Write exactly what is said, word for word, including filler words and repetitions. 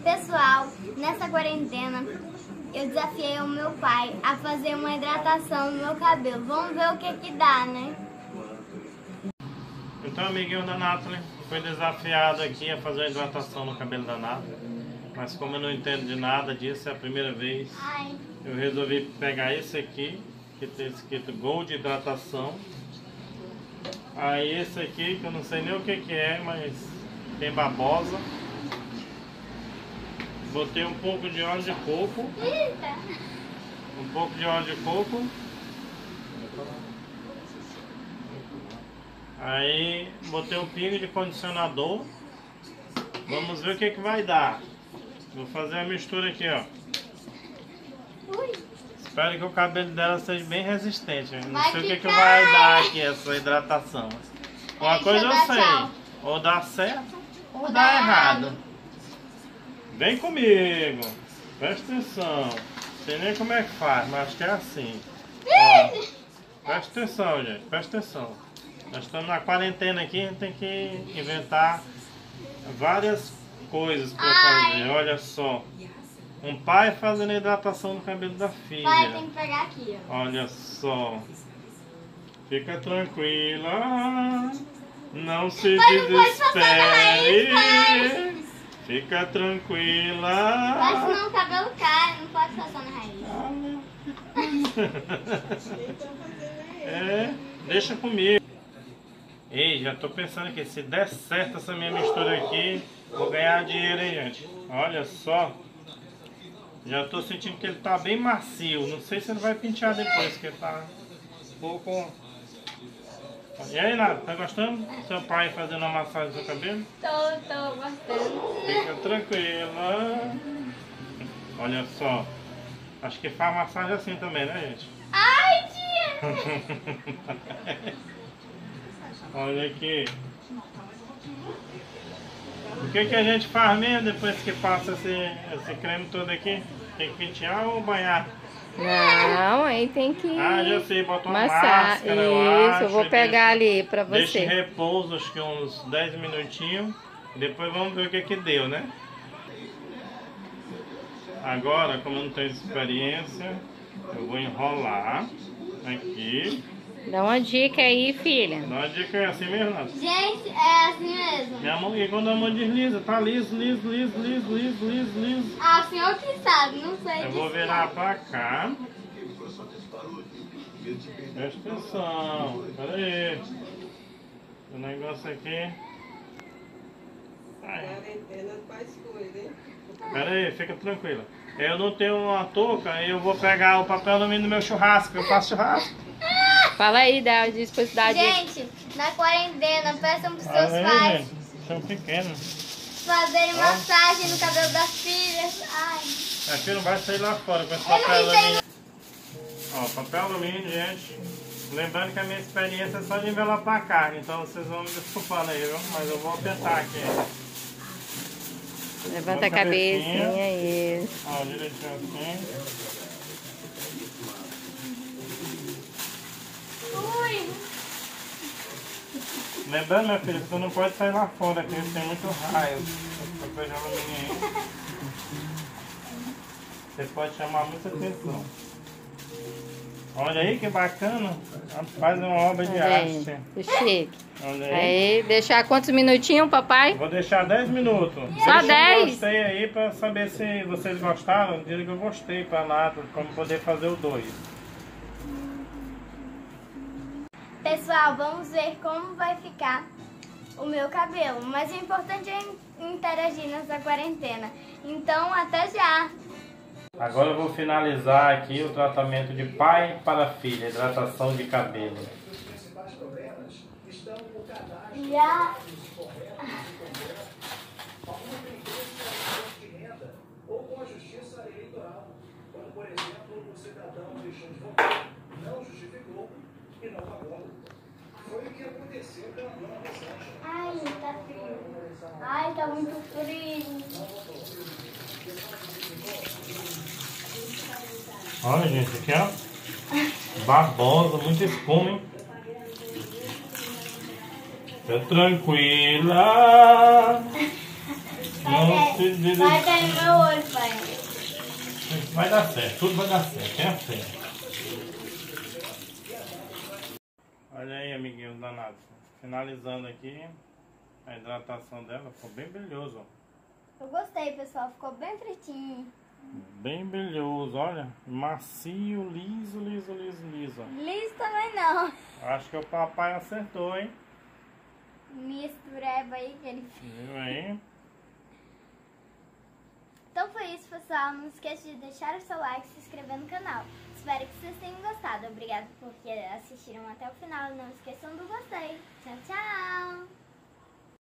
Pessoal, nessa quarentena eu desafiei o meu pai a fazer uma hidratação no meu cabelo. Vamos ver o que que dá, né? Então, amiguinho da Nathalie, foi desafiado aqui a fazer uma hidratação no cabelo da Nathalie. Mas como eu não entendo de nada disso, é a primeira vez, Ai. eu resolvi pegar esse aqui, que tem escrito Gold Hidratação. Aí esse aqui, que eu não sei nem o que que é, mas tem babosa. Botei um pouco de óleo de coco. Eita. Um pouco de óleo de coco. Aí botei um pingo de condicionador. Vamos ver o que que vai dar. Vou fazer a mistura aqui, ó. Ui. Espero que o cabelo dela seja bem resistente. Não Vai sei o que que ficar. vai dar aqui essa hidratação. Uma Deixa coisa eu eu dar sei. tchau. Ou dá certo ou Ou dá dá errado. errado. Vem comigo. Presta atenção. Não sei nem como é que faz, mas acho que é assim. Ó, presta atenção, gente. Presta atenção. Nós estamos na quarentena aqui, a gente tem que inventar várias coisas para fazer. Olha só. Um pai fazendo hidratação no cabelo da filha. Pai, tem que pegar aqui, ó. Olha só. Fica tranquila. Não se Pai, não pode passar na raiz, desespere. pai. Fica tranquila. Mas senão o cabelo cai, não pode passar na raiz. É, deixa comigo. Ei, já tô pensando que se der certo essa minha mistura aqui, vou ganhar dinheiro, hein, gente. Olha só. Já tô sentindo que ele tá bem macio. Não sei se ele vai pentear depois, que ele tá um pouco... E aí, Nada, tá gostando? Seu pai fazendo uma massagem no seu cabelo? Tô, tô gostando. Fica tranquila. Olha só. Acho que faz massagem assim também, né, gente? Ai, tia! Olha aqui. O que que a gente faz mesmo depois que passa esse, esse creme todo aqui? Tem que pentear ou banhar? Não, aí tem que Ah, já sei, bota uma amassar. máscara, eu Isso, acho, eu vou e pegar deixa- ali pra Deixa em você. repouso, acho que uns dez minutinhos. Depois vamos ver o que que deu, né? Agora, como eu não tenho experiência, eu vou enrolar aqui. Dá uma dica aí, filha. Dá uma dica, é assim mesmo, Nath? Gente, é assim mesmo. Minha mão, e quando a mão desliza, tá liso, liso, liso, liso, liso, liso, liso. Ah, o senhor que sabe, não sei Eu disso vou virar não. pra cá. Presta atenção. Pera aí. O negócio aqui. Ai. Pera aí, fica tranquila. Eu não tenho uma touca, eu vou pegar o papel alumínio do meu churrasco. Eu faço churrasco. Fala aí, dá disposição. Gente, na quarentena, peçam pros seus Aí, pais gente, são pequenos. fazerem Ó. massagem no cabelo das filhas. Ai. Aqui não vai sair lá fora com esse Eu não papel entendo. alumínio. Ó, papel alumínio, gente. Lembrando que a minha experiência é só de envelopar a carne, então vocês vão me desculpando aí, viu? Mas eu vou tentar aqui. Levanta a cabecinha, isso. Ó, direitinho assim. Ui. Lembrando, minha filha, que você não pode sair lá fora, porque tem muito raio. Esse papel de alumínio aí. Você pode chamar muita atenção. Olha aí que bacana. Faz uma obra de Tá arte. vendo? Que chique. Olha aí. Aí, deixar quantos minutinhos, papai? Vou deixar dez minutos. Só Deixa um dez? gostei aí pra saber se vocês gostaram. Diga que eu gostei pra nada, como poder fazer o dois. Pessoal, vamos ver como vai ficar o meu cabelo. Mas o importante é interagir nessa quarentena. Então, até já! Agora eu vou finalizar aqui o tratamento de pai para filha, hidratação de cabelo. Já. Ou com a justiça eleitoral, quando, por exemplo, o cidadão deixou de votar, não justificou e não pagou. Foi o que aconteceu com a dona Rosângela. Ai, tá frio. Ai, tá muito frio. Olha, gente, aqui ó, babosa, muita espuma, hein? Fica tranquila. Vai Vamos cair, se vai cair no meu olho, pai. Vai dar certo, tudo vai dar certo, tenha fé. Olha aí, amiguinhos danados. Finalizando aqui a hidratação dela, ficou bem brilhoso, ó. Eu gostei, pessoal, ficou bem pretinho. Bem brilhoso, olha. Macio, liso, liso, liso, liso. ó. Liso também não. Acho que o papai acertou, hein? Mistureba aí que ele fez. Viu aí? Então foi isso, pessoal. Não esqueça de deixar o seu like e se inscrever no canal. Espero que vocês tenham gostado. Obrigada por assistiram até o final. Não esqueçam do gostei. Tchau, tchau!